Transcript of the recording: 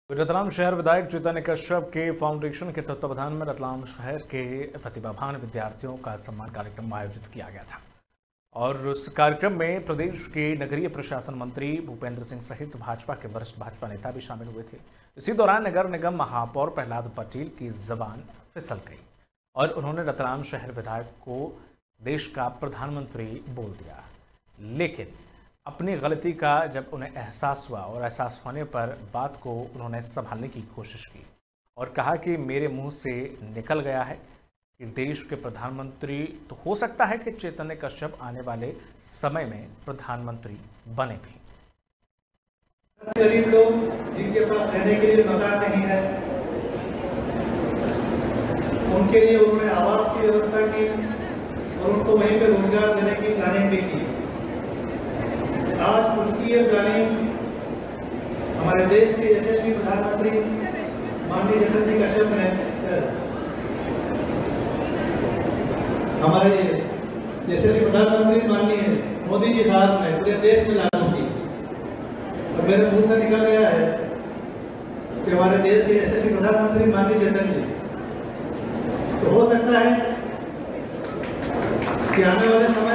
रतलाम शहर विधायक चैतन्य कश्यप के फाउंडेशन के तत्वावधान में रतलाम शहर के प्रतिभावान विद्यार्थियों का सम्मान कार्यक्रम आयोजित किया गया था और उस कार्यक्रम में प्रदेश के नगरीय प्रशासन मंत्री भूपेंद्र सिंह सहित भाजपा के वरिष्ठ भाजपा नेता भी शामिल हुए थे। इसी दौरान नगर निगम महापौर प्रहलाद पटेल की जबान फिसल गई और उन्होंने रतलाम शहर विधायक को देश का प्रधानमंत्री बोल दिया, लेकिन अपनी गलती का जब उन्हें एहसास हुआ और एहसास होने पर बात को उन्होंने संभालने की कोशिश की और कहा कि मेरे मुंह से निकल गया है कि देश के प्रधानमंत्री तो हो सकता है कि चैतन्य कश्यप आने वाले समय में प्रधानमंत्री बने भी। गरीब लोग जिनके पास रहने के लिए मकान नहीं है, उनके लिए उन्होंने आवास की व्यवस्था की और उनको वहीं पे रोजगार देने की प्लानिंग भी की। आज उनकी ये प्लानिंग हमारे देश के यशस्वी प्रधानमंत्री माननीय चैतन्य कश्यप ने, हमारे यशस्वी प्रधानमंत्री माननीय मोदी जी साहब ने पूरे देश में लागू की और मेरे मुंह से निकल गया है कि हमारे देश के यशस्वी प्रधानमंत्री माननीय चैतन्य जी, तो हो सकता है कि आने वाले समय